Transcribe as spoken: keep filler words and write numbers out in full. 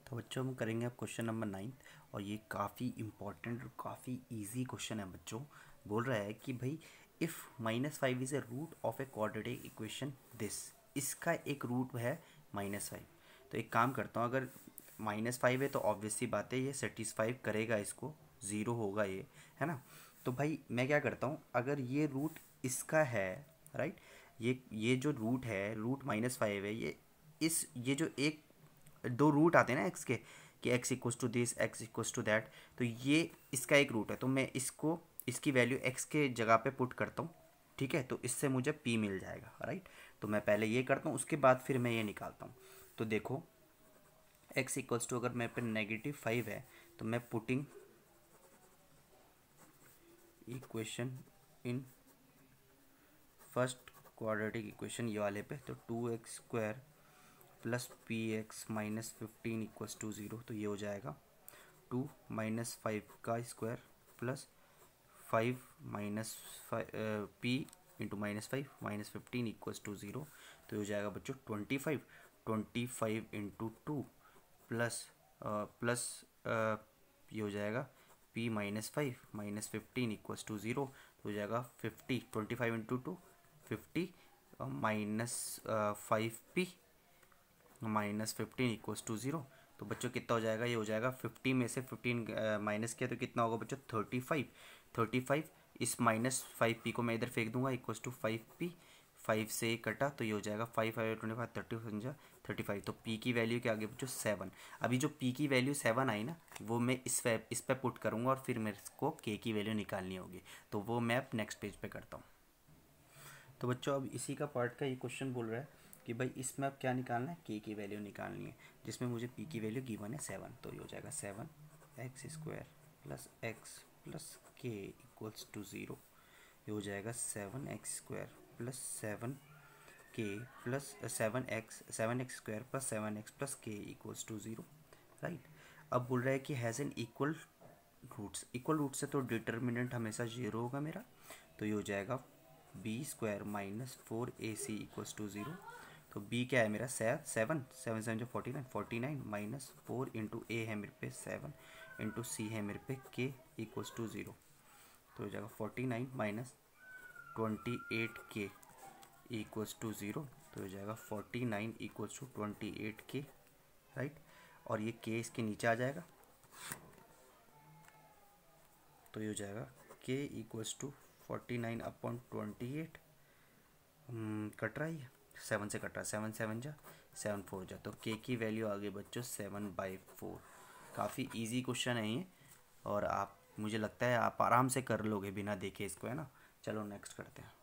तो बच्चों हम करेंगे अब क्वेश्चन नंबर नाइन और ये काफ़ी इम्पॉर्टेंट और काफ़ी इजी क्वेश्चन है बच्चों। बोल रहा है कि भाई if minus five is a root of a quadratic equation this, इसका एक रूट है माइनस फाइव। तो एक काम करता हूँ, अगर माइनस फाइव है तो ऑब्वियस सी बात है ये सेटिस्फाई करेगा, इसको ज़ीरो होगा ये, है ना। तो भाई मैं क्या करता हूँ, अगर ये रूट इसका है, राइट, ये ये जो रूट है, रूट माइनस फाइव है, ये इस ये जो एक दो रूट आते हैं ना एक्स के, कि x equals to this, x equals to that, तो ये इसका एक रूट है। तो मैं इसको, इसकी वैल्यू एक्स के जगह पे पुट करता हूँ, ठीक है। तो इससे मुझे पी मिल जाएगा, राइट। तो मैं पहले ये करता हूँ, उसके बाद फिर मैं ये निकालता हूँ। तो देखो एक्स इक्वल्स टू, अगर मेरे पे नेगेटिव फाइव है तो मैं putting equation in first quadratic equation ये वाले पे, तो two x square plus p x minus fifteen equals to zero. तो ये हो जाएगा टू माइनस फाइव का square plus five minus five p into minus five minus fifteen equals to zero. तो ये हो जाएगा बच्चों twenty five, twenty five into two plus plus ये हो जाएगा p minus five minus fifteen equals to zero. तो हो जाएगा fifty, twenty five into two fifty minus five p minus fifteen equals to zero. तो बच्चों कितना हो जाएगा, ये हो जाएगा फिफ्टी में से फिफ्टीन माइनस किया तो कितना होगा बच्चों, थर्टी फाइव। थर्टी फाइव, इस माइनस फाइव पी को मैं इधर फेंक दूंगा, equals to five p, five से कटा तो ये हो जाएगा five five twenty five thirty समझा थर्टी फाइव। तो पी की वैल्यू क्या आ गई बच्चों, सेवन। अभी जो पी की वैल्यू सेवन आई ना, वो मैं इस पे इस पे पुट करूँगा और फिर मेरे को के की वैल्यू निकालनी होगी। तो वो मैं अब नेक्स्ट पेज पे करता हूँ। तो बच्चों अब इसी का पार्ट का ये क्वेश्चन बोल रहा है कि भाई इसमें अब क्या निकालना है, के की वैल्यू निकालनी है, जिसमें मुझे पी की वैल्यू गिवन है सेवन। तो ये हो जाएगा seven x square plus x plus k equals to zero. ये हो जाएगा seven x square plus seven k plus seven x seven x square plus seven x plus k equals to zero, right. अब बोल रहा है कि has n equal roots, equal root से तो डिटर्मिनेंट हमेशा जीरो होगा मेरा। तो ये हो जाएगा b square minus four a c equals to zero. तो बी क्या है मेरा, सेवन सेवन सेवन सेवन जो forty nine, forty nine minus four into a है मेरे पे सेवन इंटू सी है मेरे पे के इक्वल्स टू ज़ीरो। तो हो जाएगा forty nine minus twenty eight k equals to zero. तो हो जाएगा forty nine equals to twenty eight k, right. और ये के इसके नीचे आ जाएगा, तो ये हो जाएगा k equals to forty nine upon twenty eight, कट रहा है, सेवन से कट रहा है, सेवन सेवन जा सेवन फोर जा, तो के की वैल्यू आ गई बच्चों सेवन बाई फोर। काफ़ी इजी क्वेश्चन है ये, और आप, मुझे लगता है आप आराम से कर लोगे बिना देखे इसको, है ना। चलो नेक्स्ट करते हैं।